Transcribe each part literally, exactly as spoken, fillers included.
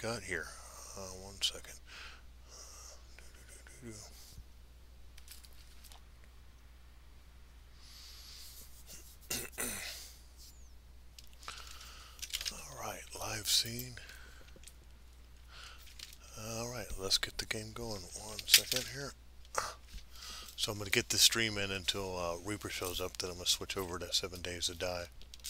got here? Uh, one second. Alright, live scene. Alright, let's get the game going. One second here. So I'm going to get this stream in until uh, Reaper shows up, then I'm going to switch over to seven days to die.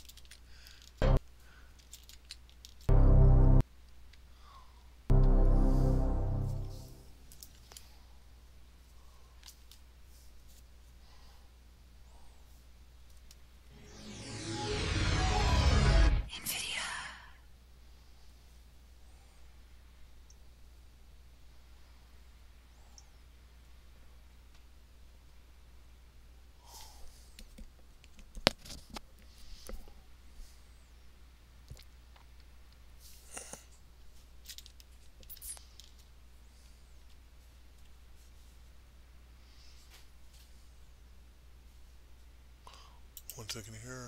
One second here.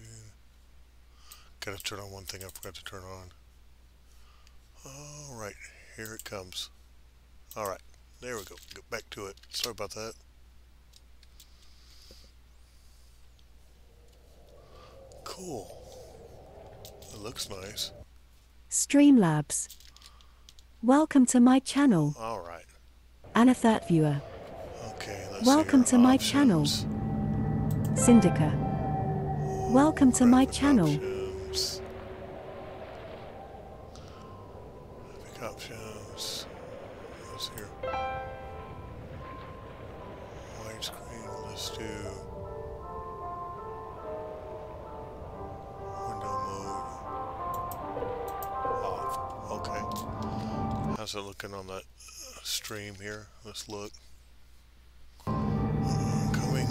Gotta turn on one thing I forgot to turn on. Alright, here it comes. Alright, there we go. Get back to it. Sorry about that. Cool. It looks nice. Streamlabs. Welcome to my channel. Alright. Anna Third Viewer. Okay, let's Welcome see to my channel. options. Syndica. Welcome to my channel. Options. Epic options. Let's here. Widescreen. Let's do window mode off. Okay. How's it looking on that stream here? Let's look. Coming.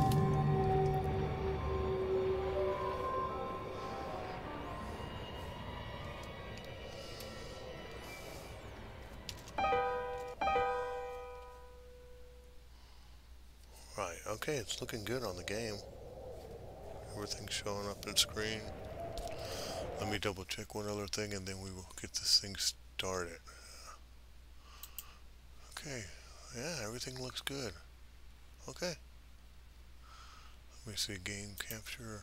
Right, okay, it's looking good on the game. Everything's showing up in screen. Let me double check one other thing and then we will get this thing started. Okay, yeah, everything looks good. Okay. Let me see, game capture.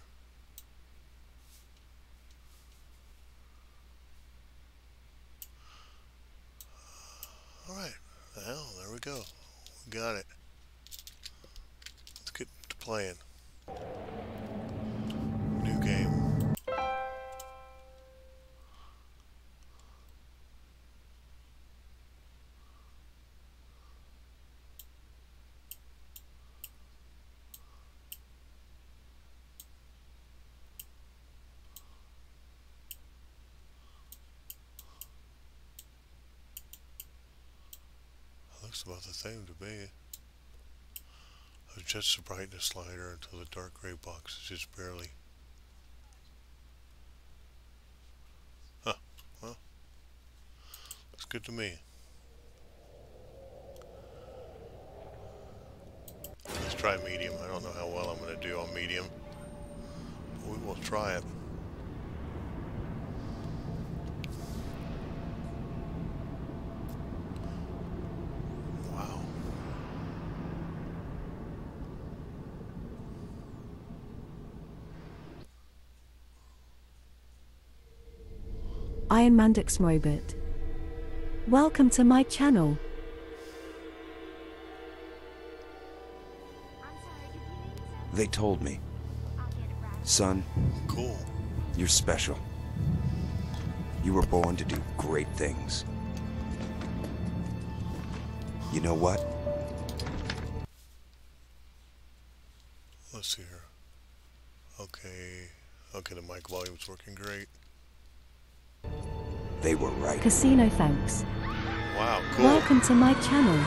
Alright, well, there we go. We got it. Let's get to playing. New game. Looks about the same to me. Adjust the brightness slider until the dark gray box is just barely. Huh. Well, looks good to me. Let's try medium. I don't know how well I'm going to do on medium. But we will try it. Iron Mandix Robot. Welcome to my channel. They told me. Son, Cool. you're special. You were born to do great things. You know what? Let's see here. Okay. Okay, the mic volume's working great. They were right. Casino thanks. Wow, cool. Welcome to my channel.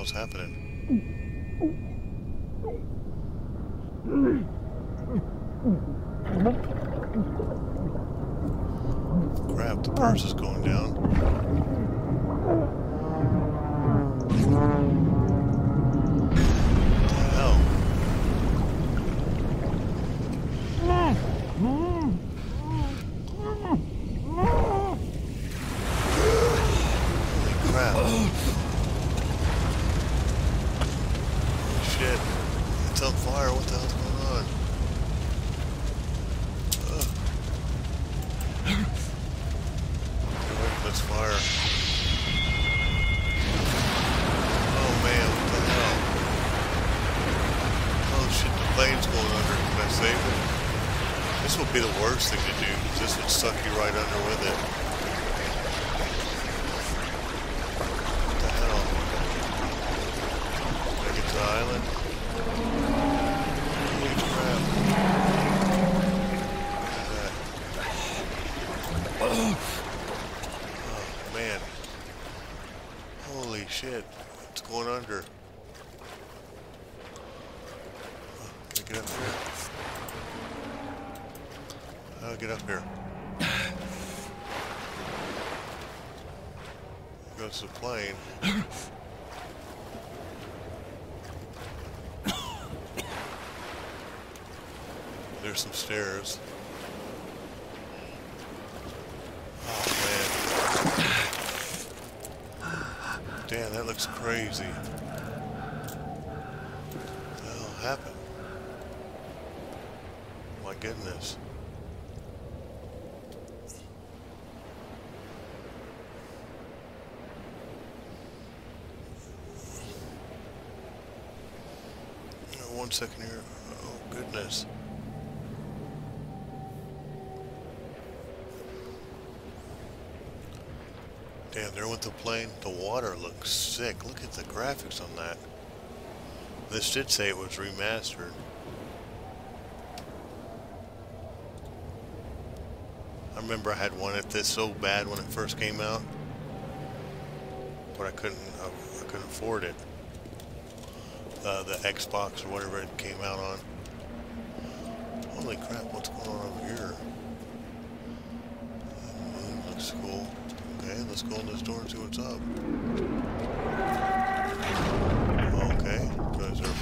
hell's happening? Crap, the purse is going down. What the hell? Holy crap. Shit. It's on fire. What the hell's going on? Ugh. That's fire. Oh man, what the hell? Oh shit, the plane's going under. Can I save it? This would be the worst thing to do, because this would suck you right under with it. What the hell? Can I get to the island? Holy crap. Look at that. Oh man. Holy shit. It's going under. Oh, can I get up here? How do I get up here? Goes the plane. There's some stairs. Oh man. Damn, that looks crazy. What the hell happened? My goodness. One second here. Oh goodness. Damn, there went the plane. The water looks sick. Look at the graphics on that. This did say it was remastered. I remember I had one at this so bad when it first came out, but I couldn't. I, I couldn't afford it. Uh, the Xbox or whatever it came out on. Holy crap! What's going on over here? That looks cool. Okay, let's go in this door and see what's up. Okay, guys are.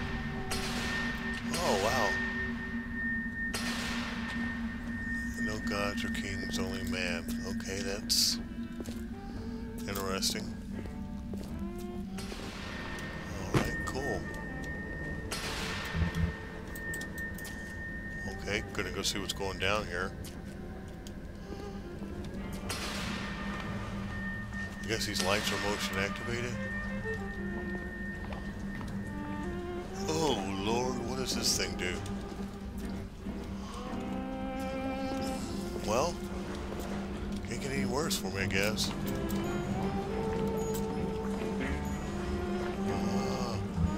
Oh wow! No gods or kings, only man. Okay, that's interesting. Alright, cool. Okay, gonna go see what's going down here. I guess these lights are motion activated. Oh Lord, what does this thing do? Well, can't get any worse for me, I guess. Uh,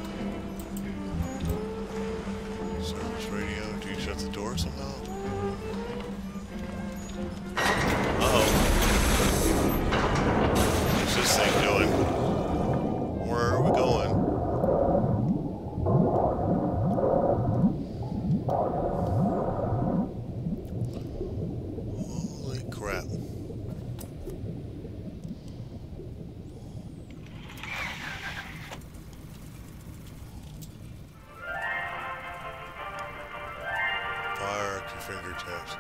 service radio. Do you shut the door somehow? Uh-oh. What's this thing doing? Where are we going? Holy crap. Fire at your fingertips.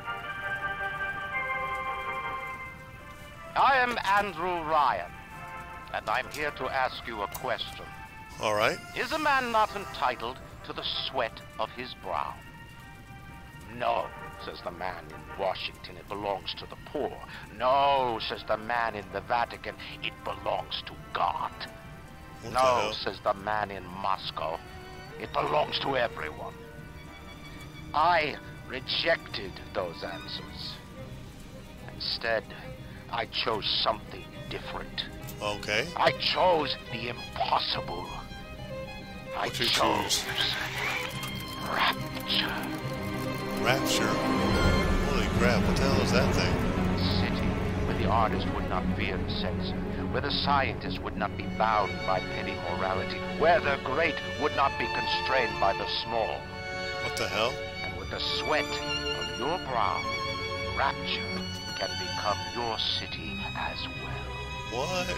I am Andrew Ryan, and I'm here to ask you a question. All right. Is a man not entitled to the sweat of his brow? No, says the man in Washington, it belongs to the poor. No, says the man in the Vatican, it belongs to God. What the No, hell? says the man in Moscow, it belongs to everyone. I rejected those answers. Instead, I chose something different. Okay. I chose the impossible. I What'd you chose choose? rapture. Rapture? Holy crap, what the hell is that thing? A city where the artist would not fear the censor, where the scientists would not be bound by petty morality, where the great would not be constrained by the small. What the hell? And with the sweat of your brow, Rapture can become your city as well. What?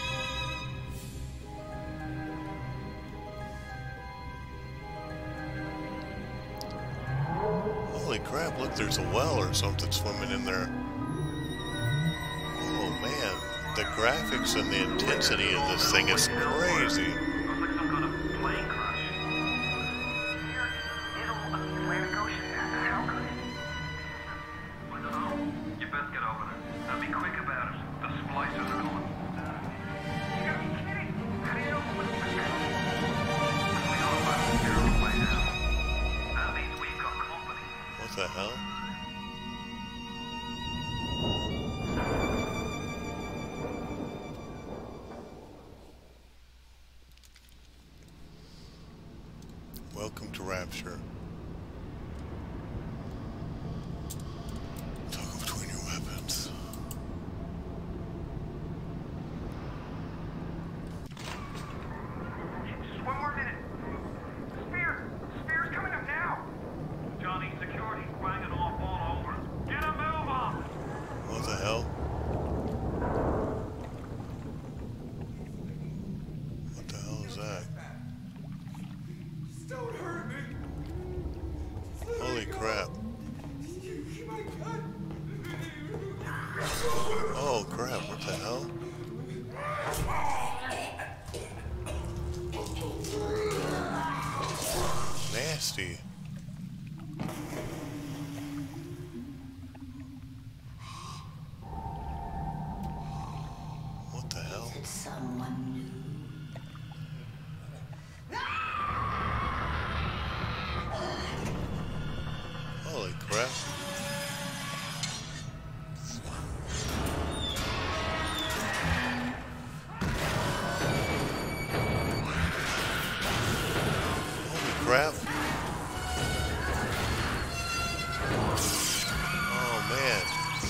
Holy crap, look, there's a well or something swimming in there. Oh man, the graphics and the intensity of this thing is crazy. Looks like some kind of plane crash. Here, middle of the Atlantic Ocean. How could it? I don't know. You best get over there. And be quick about it. The splicers are coming. You gotta be kidding. How do you know what's coming? We know about the zero by now. That means we've got company. What the hell? Welcome to Rapture. Toggle between your weapons. Just one more minute. Spear! Spear's coming up now! Johnny, security's banging off all over us. Get a move on! What the hell? What the hell is that? Don't hurt me. Holy crap. Oh crap, what the hell? Nasty. What the hell? Someone new. Holy crap. Holy crap. Oh man.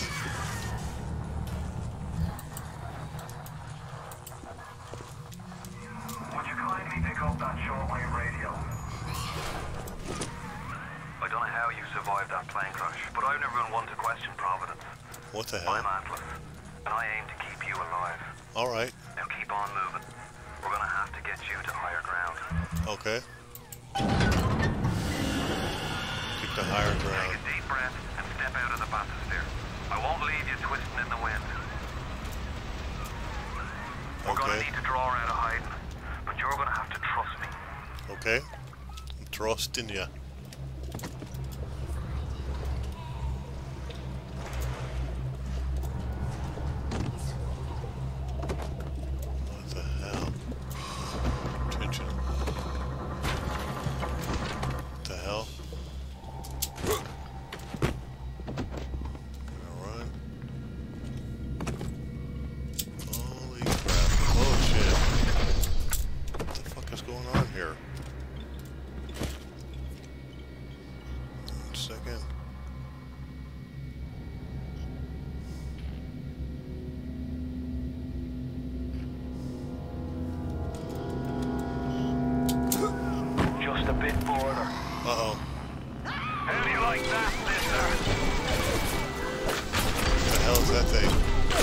Would you kindly pick up that shortwave radio? I don't know how you survived that plane crash, but I've never been one to question Providence. What the I'm hell? Atlas, and I aim to keep you alive. Alright. Now keep on moving. We're gonna have to get you to higher ground. Okay. Keep the higher Take ground. a deep breath and step out of the bathysphere. I won't leave you twisting in the wind. We're gonna Okay. need to draw out of hiding, but you're gonna have to trust me. Okay. I'm trusting ya. What the hell? Attention. What the hell? Gonna run. Holy crap. Oh shit. What the fuck is going on here? One second. Just a bit border. Uh-oh. How do you like that, mister? What the hell is that thing?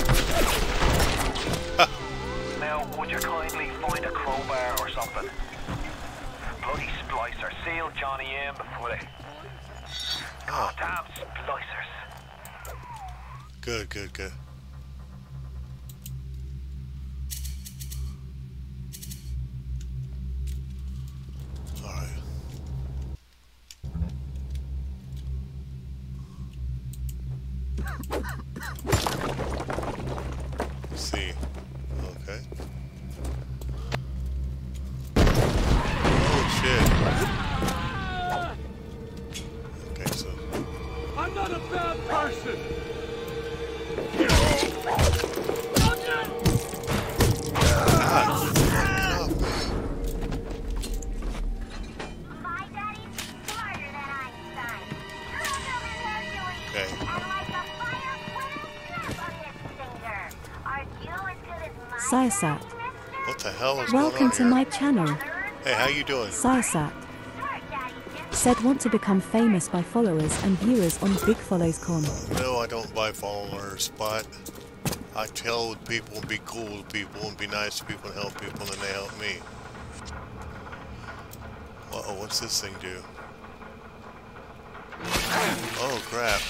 Now, would you kindly find a crowbar or something? Bloody splicer. Seal Johnny in before they... Oh, Damn splicers. good, good, good. Alright. See. Okay. Oh shit. Okay, so I'm not a bad person. God, fuck off me. My daddy's smarter than Einstein. True human Hercules. Okay. And like a fire with a snap of his finger. Are you into Siasat. What the hell is Welcome going on to here? my channel. Hey, how you doing? Siasat. Said want to become famous by followers and viewers on Big Follows Con. No, I don't buy followers, but I tell with people and be cool with people and be nice to people and help people and they help me. Uh-oh, what's this thing do? Oh, crap.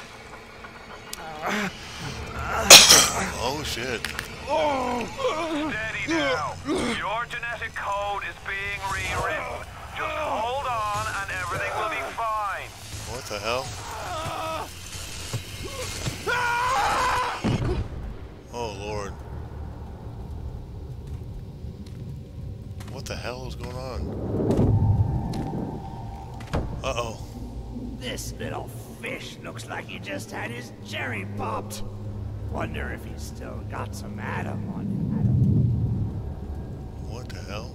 Oh, shit. Steady now. Your genetic code is being rewritten. Just hold on and everything will be fine. What the hell? Oh, Lord. What the hell is going on? Uh-oh. This little fish looks like he just had his cherry popped. Wonder if he's still got some Adam on him. What the hell?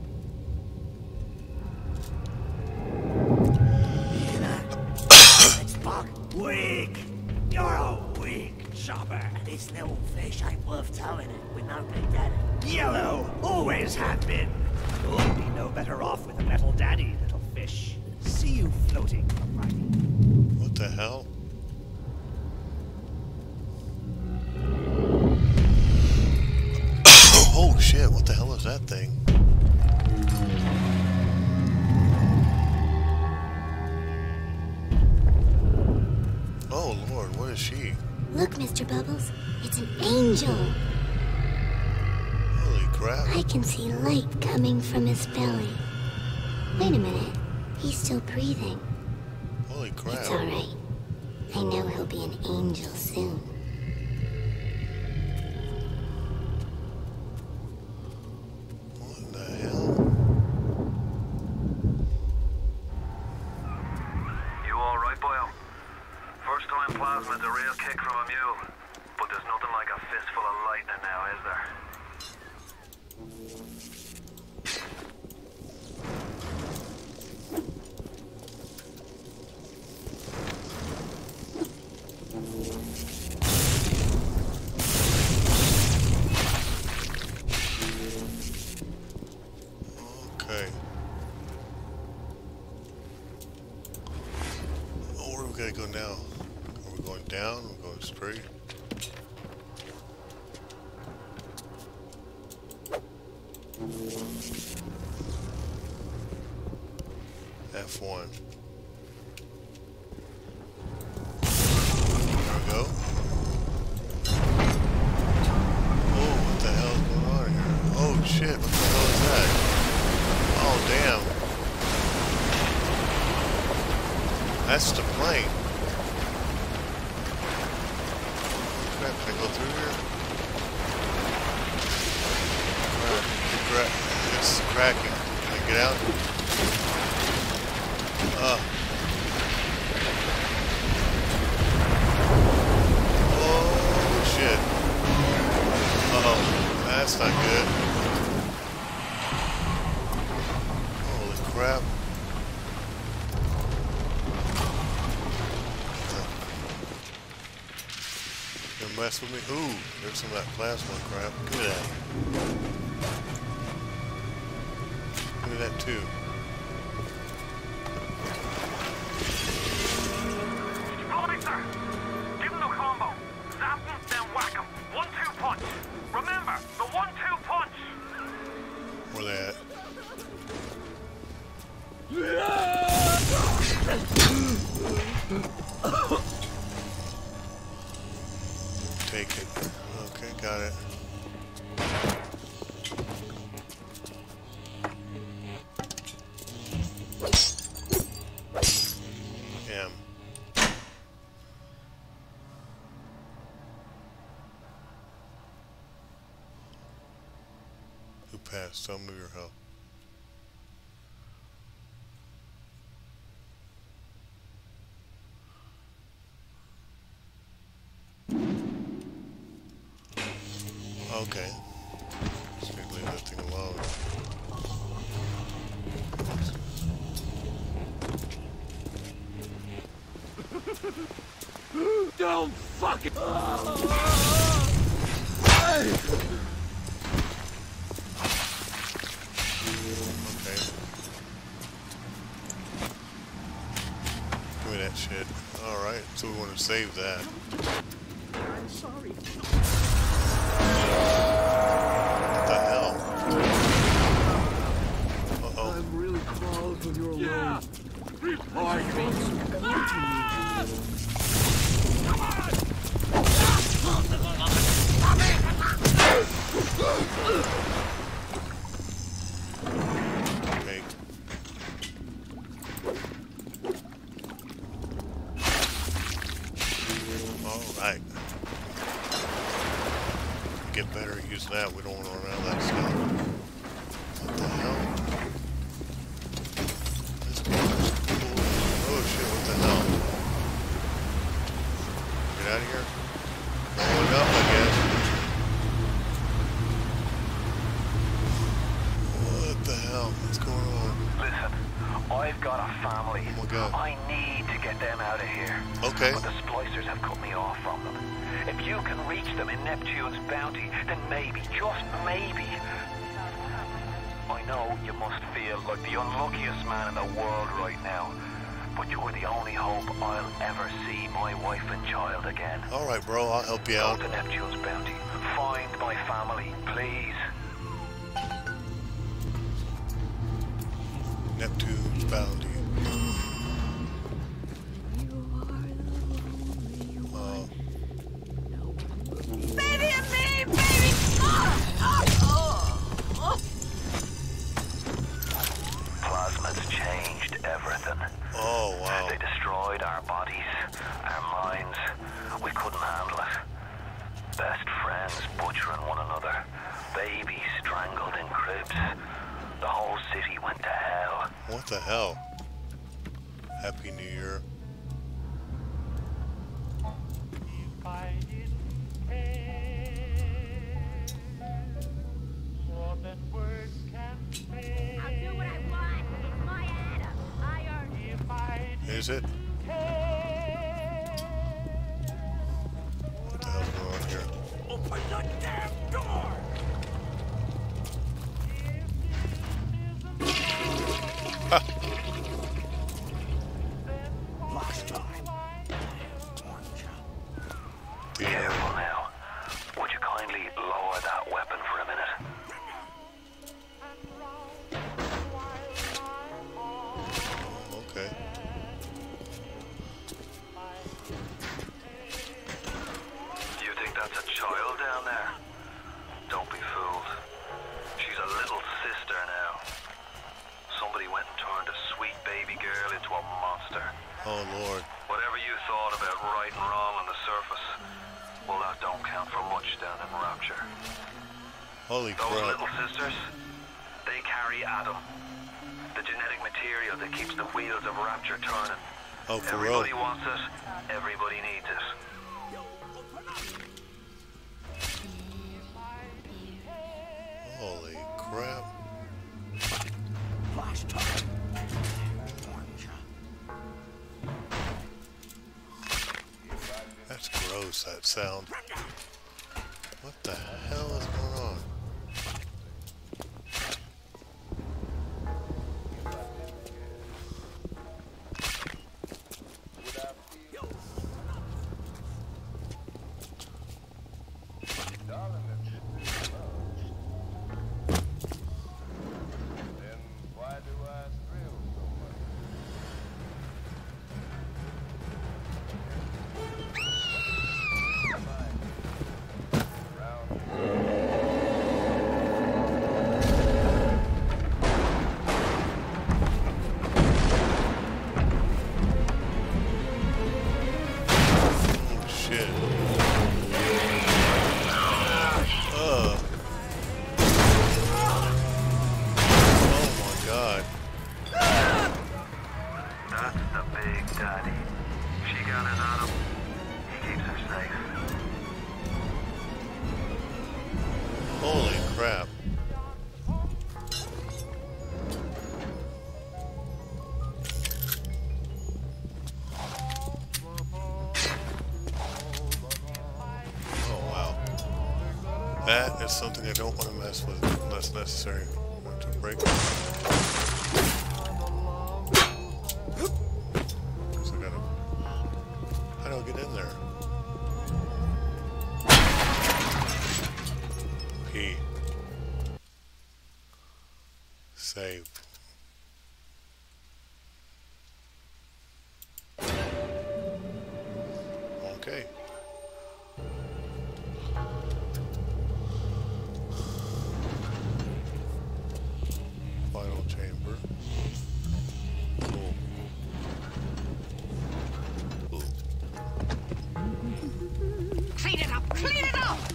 It's Buck. Weak. You're a weak chopper. This little fish ain't worth towing it with no big daddy. Yellow. Always have been. You'll be no better off with a metal daddy, little fish. See you floating upright. What the hell? Oh shit, what the hell is that thing? Oh Lord, what is she? Look, Mister Bubbles. It's an angel. Holy crap. I can see light coming from his belly. Wait a minute. He's still breathing. Holy crap. It's alright. I know he'll be an angel soon. What the hell? You alright, boyo? First time plasma's a real kick from a mule. But there's nothing like a fistful of lightning now, is there? Okay. Oh, where do we gotta go now? Are we going down? Are we going straight? F one. There we go. Oh, what the hell is going on here? Oh shit, what the hell is that? Oh damn. That's the plane. Crap, can I go through here? Alright, it's, cra it's cracking. Can I get out? Uh. Oh shit. Uh-oh. That's not good. Holy crap. You gonna mess with me? Ooh, there's some of that plasma crap. Give me that. Give me that too. Sir, give him the combo. Zap him, then whack him. One two punch. Remember, the one two punch. Where they at? Take it. Okay, got it. M. Who passed? Tell me your health. Okay. Just need to leave that thing alone. Don't fucking. that shit. Alright, so we want to save that. I'm sorry. What the hell? Uh-oh. I'm really close when you're alone. Yeah. Oh, I Okay. Alright. Get better at using that. We don't want to run out of that stuff. What the hell? This game is cool. Oh shit, what the hell? Get out of here. Blow it up, I guess. What the hell? What's going on? Listen, I've got a family. Oh my God. I need to get them out of here. Okay. But the splicers have cut me off from them. If you can reach them in Neptune's bounty, then maybe, just maybe... I know you must feel like the unluckiest man in the world right now, but you're the only hope I'll ever see my wife and child again. Alright, bro, I'll help you Go out. to Neptune's bounty. Find my family, please. Neptune's bounty. Uh, Baby and me, baby! Oh, oh, oh. Plasma's changed everything. oh, wow. They destroyed our bodies, our minds. We couldn't handle it. Best friends butchering one another. Babies strangled in cribs. The whole city went to hell. What the hell? Happy New Year. If I didn't care more than words can say, I'll do what I want. It's my Adam. I earned it. if I Is it? didn't care, What the hell's going on here? Open the damn door! Last time. Careful now. Would you kindly lower that weapon for a minute? Okay. You think that's a child down there? Don't be fooled. She's a little sister now. Somebody went and turned a sweet baby girl into a monster. Oh, Lord. Whatever you thought about right and wrong on the surface, well, that don't count for much down in Rapture. Holy Those crap. little sisters, they carry Adam, the genetic material that keeps the wheels of Rapture turning. Oh, for real? Everybody wants it, everybody needs it. Holy crap. Last time. That's gross, that sound. What the hell is going on? Holy crap. Oh wow. That is something I don't want to mess with unless necessary. I have to break it. So I gotta Save. Okay. Final chamber. Cool. Cool. Clean it up! Clean it up!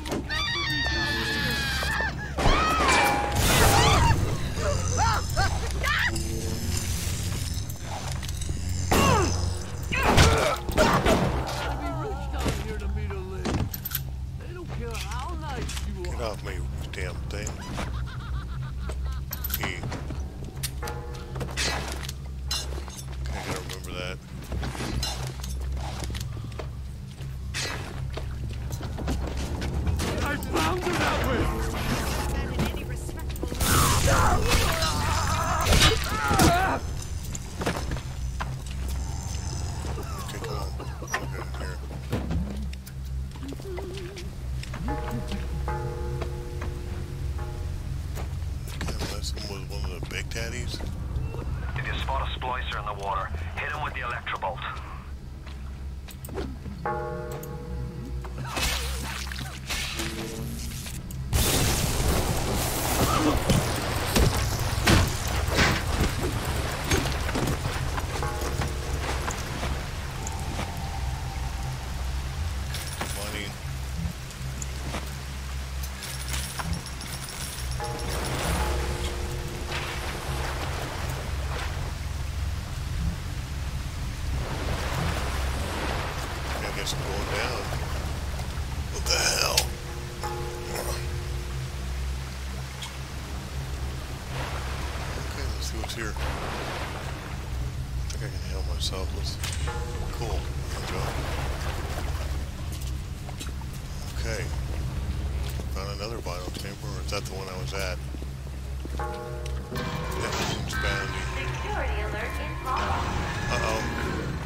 Get off me, damn thing. E. Okay, I gotta remember that. I found you that way! Okay, come on. I'll get in here. Okay, this one was one of the big daddies. If you spot a splicer in the water, hit him with the electrobolt. Money. I guess I'm going down. What the hell? Okay, let's see what's here. I think I can heal myself. Let's... Cool. Let's go. Okay. Found another vital chamber, or is that the one I was at? That was expanding. Security alert in progress. Uh-oh.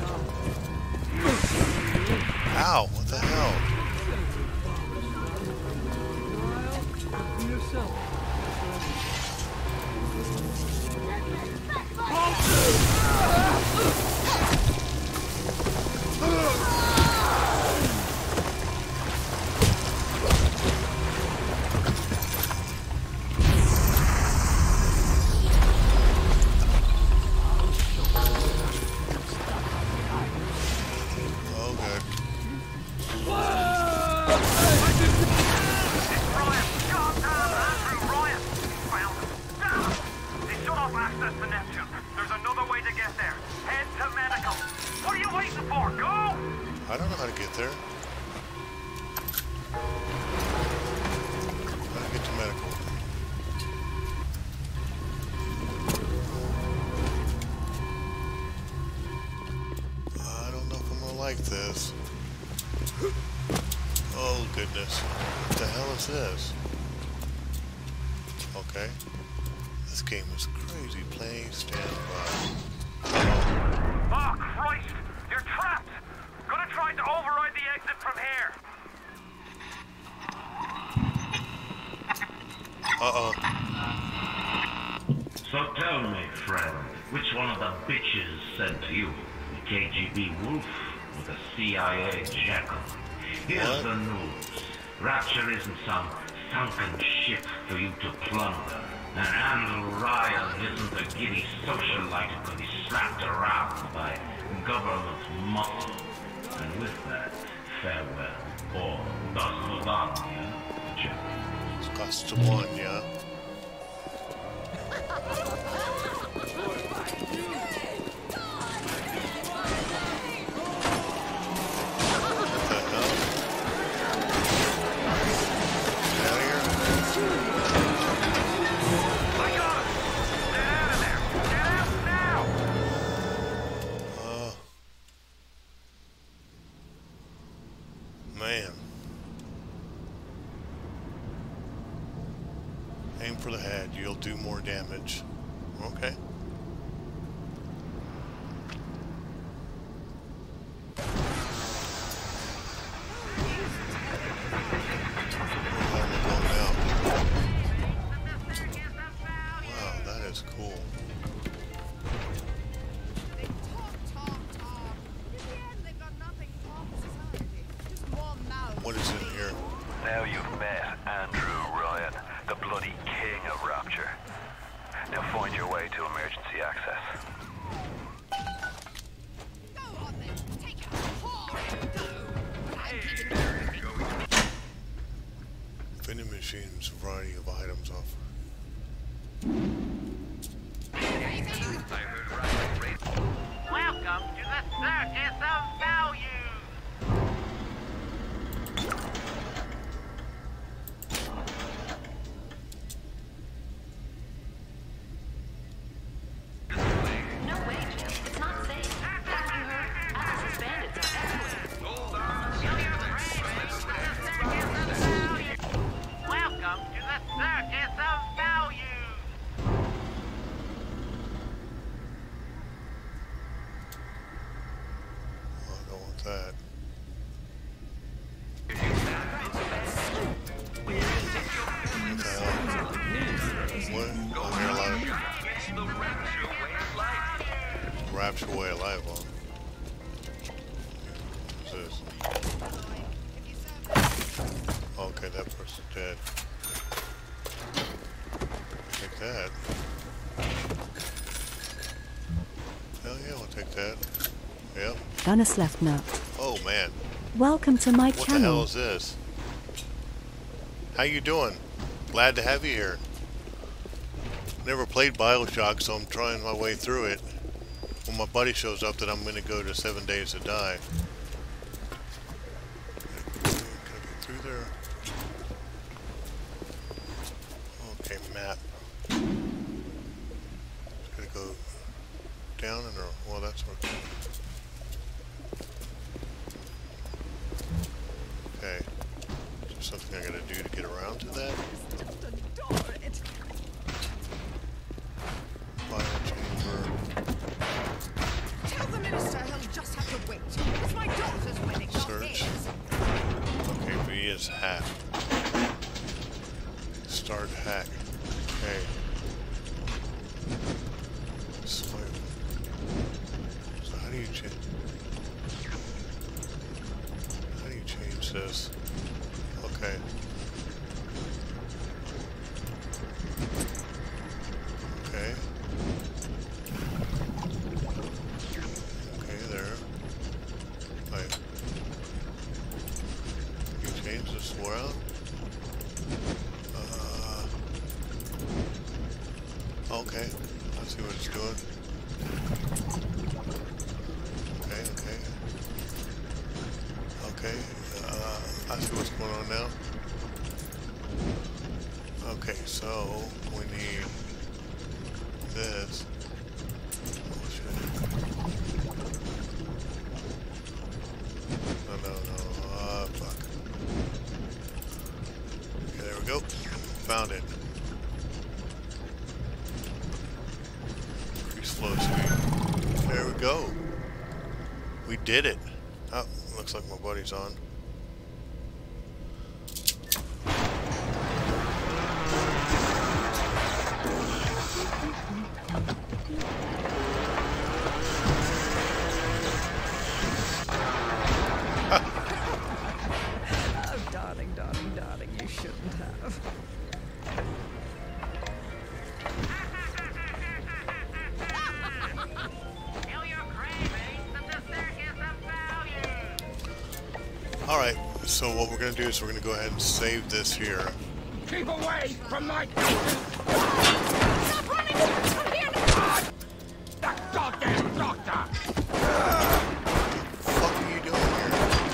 Ow, what the hell? Oh, good. It's Ryan! God damn, Andrew Ryan! Found him. Damn it! They shut off access to Neptune. There's another way to get there. Head to medical. What are you waiting for? Go! I don't know how to get there. How to get to medical? I don't know if I'm gonna like this. Oh goodness. What the hell is this? Okay. This game is crazy. Play, stand by. Uh-oh. Oh, Christ! You're trapped! Gonna try to override the exit from here. Uh-oh. So tell me, friend, which one of the bitches sent you? The K G B Wolf or the C I A Jackal? Here's What? the news. Rapture isn't some sunken ship for you to plunder. And Andrew Ryan isn't a giddy socialite who can be slapped around by government muscle. And with that, farewell. Or das Modania, Jack. Cost to one, yeah. What the hell? Get out of here. I got him! Get out of there! Get out now! Uh, man. Aim for the head, you'll do more damage. Okay. Wow, that is cool. They talk, talk, talk. In the end, they've got nothing to offer society. Just more mouths. What is in here? Now you've met Andrew Ryan, the bloody king of Rapture. Now find your way to emergency access. Go on then. Take a whore and go. But I'm keeping you. Vending machines, a variety of items offer. Welcome to the Circus of Value. No way, Jim. It's not safe. Have you heard? Alice's bandits are everywhere. Welcome to the Circus of Value. Oh, I don't want that. What the hell? What? Oh, there are a lot of Rapture way of life on. What's this? Okay, that person's dead. Take that. Hell yeah, I'll take that. Yep. Gunnis left note. Oh man. Welcome to my What the channel. hell is this? How you doing? Glad to have you here. Never played Bioshock, so I'm trying my way through it. When my buddy shows up, then I'm going to go to Seven Days to Die. Can I get through there? Okay, map. Just going to go down and around. Well, that's what. Okay. Is there something I got to do to get around to that? Just adore it. Biochamber. Tell the minister he'll just have to wait. It's my daughter's wedding, not Search. his. Okay, V is hack. Start hack. Okay. Swipe. So how do you change? How do you change this? Okay. Okay. Okay, there. Wait. You change this around? Uh, okay. Let's see what it's doing. Okay, okay. Okay. Uh, I see what's going on now. Okay, so we need this. Oh shit. No, no, no. Ah, fuck. Okay, there we go. Found it. Increase flow speed. There we go. We did it. Oh, looks like my buddy's on. Oh, darling, darling, darling, you shouldn't have. Alright, so what we're going to do is we're going to go ahead and save this here. Keep away from my... Stop running! Come here now! That goddamn doctor! What the fuck are you doing here?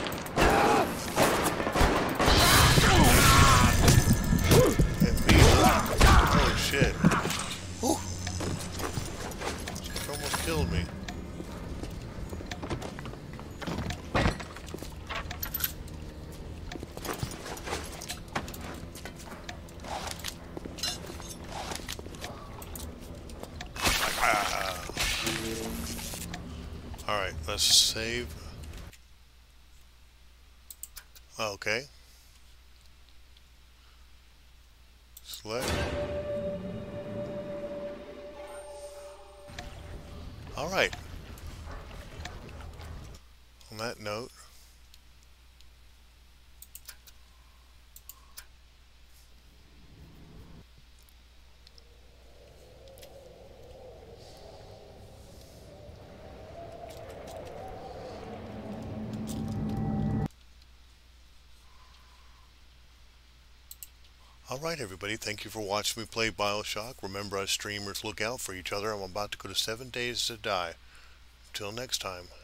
Hit me, huh? Oh shit. Whew. It almost killed me. Alright, let's save. Okay. Select. Alright. On that note, alright everybody, thank you for watching me play Bioshock. Remember, us streamers look out for each other. I'm about to go to seven days to die. Till next time.